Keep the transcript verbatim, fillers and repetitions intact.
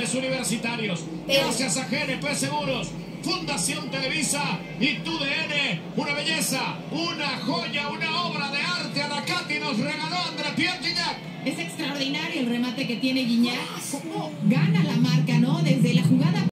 Deportes Universitarios. Gracias a G N P Seguros, Fundación Televisa y Tu D N. Una belleza, una joya, una obra de arte. A la Katy nos regaló André Pierre Gignac. Es extraordinario el remate que tiene Gignac. Gana la marca, ¿no? Desde la jugada